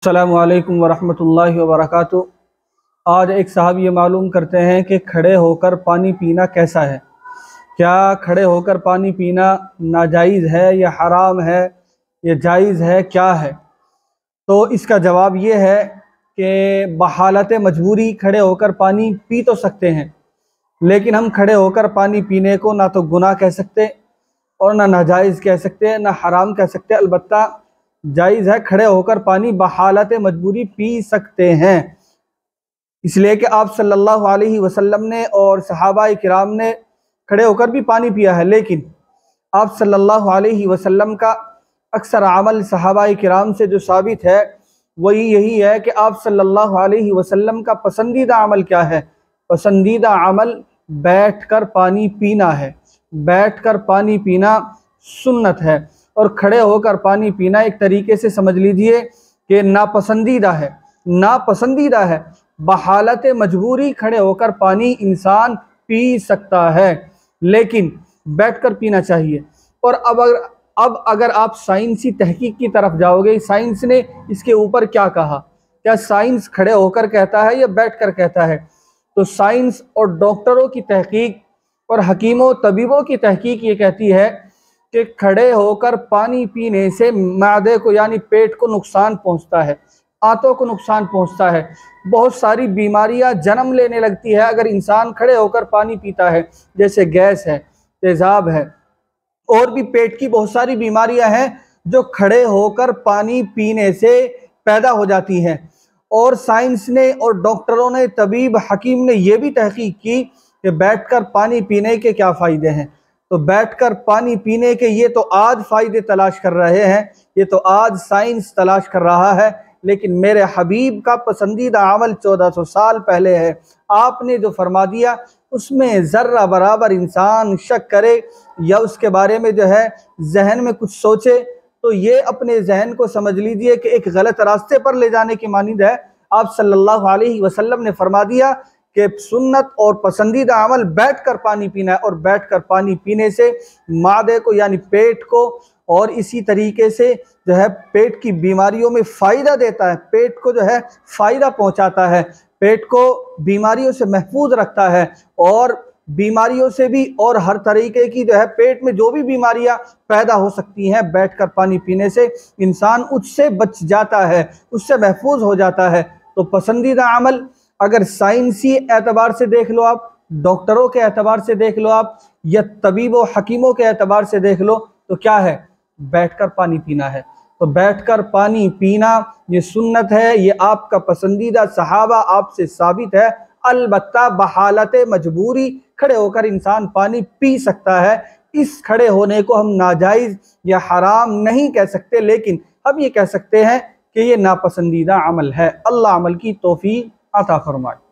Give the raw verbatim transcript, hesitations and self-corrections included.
अस्सलामु अलैकुम वरहमतुल्लाहि वबरकातुहू। आज एक साहब ये मालूम करते हैं कि खड़े होकर पानी पीना कैसा है। क्या खड़े होकर पानी पीना नाजायज़ है या हराम है या जायज़ है, क्या है? तो इसका जवाब ये है कि बहालत मजबूरी खड़े होकर पानी पी तो सकते हैं, लेकिन हम खड़े होकर पानी पीने को ना तो गुनाह कह सकते और ना नाजायज़ कह सकते, ना हराम कह सकते। अलबत्ता जायज़ है, खड़े होकर पानी बहालत मजबूरी पी सकते हैं, इसलिए कि आप सल्लल्लाहु अलैहि वसल्लम ने और सहाबा किराम ने खड़े होकर भी पानी पिया है। लेकिन आप सल्लल्लाहु अलैहि वसल्लम का अक्सर अमल सहाबा किराम से जो साबित है वही यही है कि आप सल्लल्लाहु अलैहि वसल्लम का पसंदीदा अमल क्या है? पसंदीदा अमल बैठकर पानी पीना है। बैठकर पानी पीना सुन्नत है और खड़े होकर पानी पीना एक तरीके से समझ लीजिए कि नापसंदीदा है। नापसंदीदा है, बहालत मजबूरी खड़े होकर पानी इंसान पी सकता है, लेकिन बैठकर पीना चाहिए। और अब अगर अब अगर आप साइंसी तहकीक की तरफ जाओगे, साइंस ने इसके ऊपर क्या कहा, क्या साइंस खड़े होकर कहता है या बैठकर कहता है? तो साइंस और डॉक्टरों की तहकीक और हकीमों तबीबों की तहकीक ये कहती है कि खड़े होकर पानी पीने से मादे को यानी पेट को नुकसान पहुंचता है, आंतों को नुकसान पहुंचता है, बहुत सारी बीमारियां जन्म लेने लगती है अगर इंसान खड़े होकर पानी पीता है, जैसे गैस है, तेजाब है, और भी पेट की बहुत सारी बीमारियां हैं जो खड़े होकर पानी पीने से पैदा हो जाती हैं। और साइंस ने और डॉक्टरों ने, तबीब हकीम ने यह भी तहकीक की कि बैठकर पानी पीने के क्या फ़ायदे हैं। तो बैठकर पानी पीने के ये तो आज फ़ायदे तलाश कर रहे हैं, ये तो आज साइंस तलाश कर रहा है, लेकिन मेरे हबीब का पसंदीदा अमल चौदह सौ साल पहले है। आपने जो फरमा दिया उसमें ज़र्रा बराबर इंसान शक करे या उसके बारे में जो है जहन में कुछ सोचे तो ये अपने जहन को समझ लीजिए कि एक गलत रास्ते पर ले जाने की मानिंद है। आप सल्लल्लाहु अलैहि वसल्लम ने फरमा दिया कि सुन्नत और पसंदीदा अमल बैठकर पानी पीना है, और बैठकर पानी पीने से मादे को यानी पेट को और इसी तरीके से जो है पेट की बीमारियों में फ़ायदा देता है, पेट को जो है फ़ायदा पहुंचाता है, पेट को बीमारियों से महफूज रखता है, और बीमारियों से भी और हर तरीके की जो है पेट में जो भी बीमारियां पैदा हो सकती हैं बैठकर पानी पीने से इंसान उससे बच जाता है, उससे महफूज हो जाता है। तो पसंदीदा अमल अगर साइंसी एतबार से देख लो आप, डॉक्टरों के एतबार से देख लो आप, या तबीबों हकीमों के एतबार से देख लो, तो क्या है? बैठकर पानी पीना है। तो बैठकर पानी पीना ये सुन्नत है, ये आपका पसंदीदा सहाबा आपसे साबित है। अलबत्ता बहालत मजबूरी खड़े होकर इंसान पानी पी सकता है। इस खड़े होने को हम नाजायज़ या हराम नहीं कह सकते, लेकिन हम ये कह सकते हैं कि ये नापसंदीदा अमल है। अल्लाह अमल की तौफीक अता फरमाए।